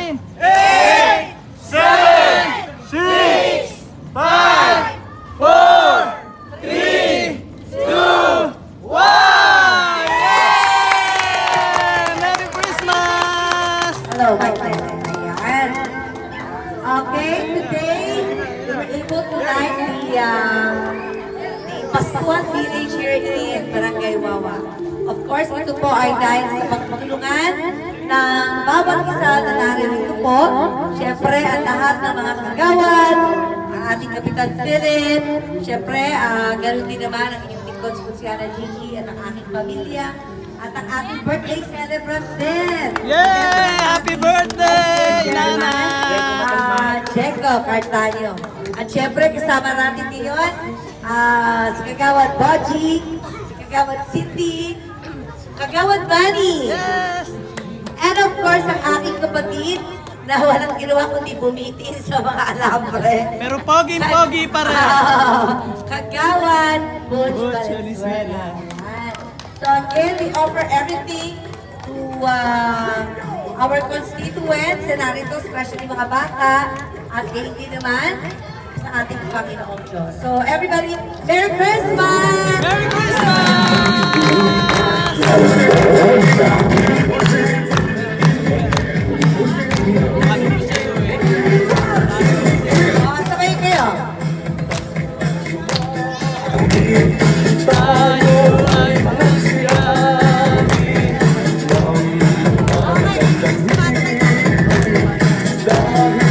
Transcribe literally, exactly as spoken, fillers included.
nine, eight, seven, six, five, four, three, two, one! Yay! Merry Christmas! Hello, bye bye. Ayan. Okay, today we were able to light the, uh, the Paskuhan village here in Barangay Wawa. Of course, ito po ay dahil sa pagtulungan ng bawat isa na narito po. Siyempre, ang lahat ng mga kagawad, ang ating Kapitan Philip, siyempre, uh, ganoon din naman ang inyong lingkod si Kusyana Gigi at ang aking pamilya, at ang ating birthday celebrant din. Yay! Happy birthday, Nana! Uh, Checo Cartanio. At siyempre, kasama natin ngayon, uh, si Kagawad Brgy, si Kagawad Cindy, Kagawad Bunny. Yes! And of course, ang aking kapatid na walang ginawa kundi bumitin sa mga alambre. Pero pogi-pogi pa rin. Kagawad Butch Valenzuela. So again, we offer everything to uh, our constituents na narito, especially mga bata, at hindi naman sa ating Panginoong Diyos. So everybody, Merry Christmas! Merry Christmas! Oh, sabay kayo. Tayo ay masyabi. Okay,